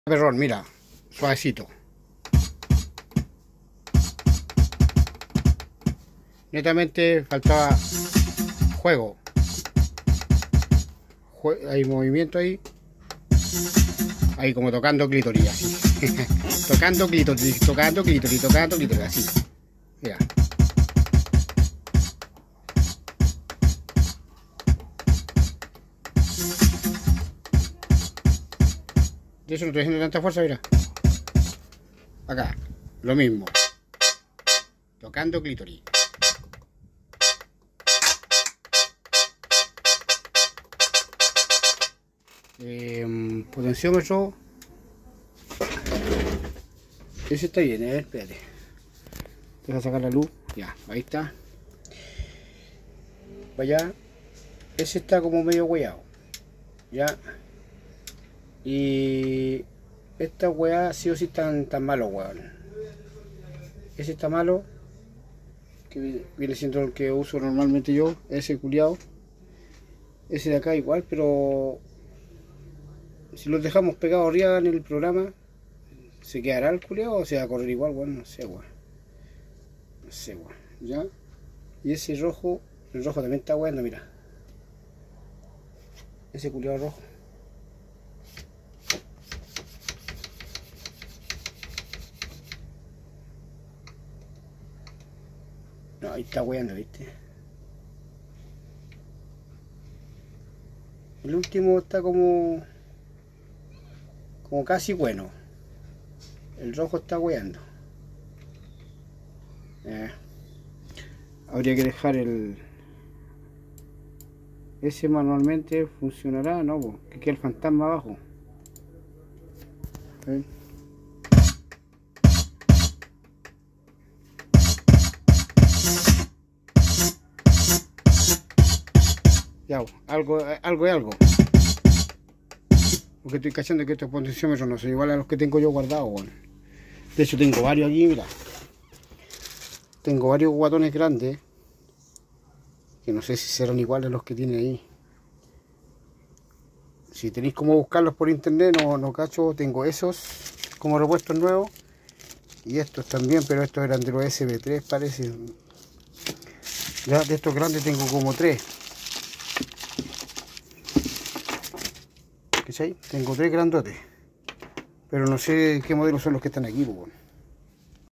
Perrón, mira, suavecito. Netamente faltaba juego. Hay movimiento ahí. Ahí como tocando clítoris, así. Tocando clítoris, tocando clítoris, tocando clítoris, así. Mira. De eso no estoy haciendo tanta fuerza, mira. Acá, lo mismo. Tocando clítoris. Potenciómetro. Ese está bien, espérate. Deja sacar la luz. Ya, ahí está. Para allá. Ese está como medio hueado. Ya. Y esta weá sí o sí tan malo, weón. Ese está malo, que viene siendo el que uso normalmente yo, ese culiao. Ese de acá igual, pero si los dejamos pegados arriba en el programa, ¿se quedará el culiao o se va a correr igual, weón? No sé, weón. No sé, weón. Ya. Y ese rojo, el rojo también está weando, mira. Ese culiao rojo. No, ahí está weando, ¿viste? El último está como casi bueno. El rojo está weando. Habría que dejar ese manualmente. ¿Funcionará? No, que queda el fantasma abajo. ¿Eh? Ya, algo es algo. Porque estoy cachando que estos potenciómetros no son iguales a los que tengo yo guardados, bueno. De hecho tengo varios aquí, mira. Tengo varios guatones grandes. Que no sé si serán iguales a los que tiene ahí. Si tenéis cómo buscarlos por internet, no cacho. Tengo esos como repuestos nuevos. Y estos también, pero estos eran de los SB3 parece. Ya de estos grandes tengo como 3. ¿Cachai? Tengo 3 grandotes. Pero no sé qué modelos son los que están aquí, pues.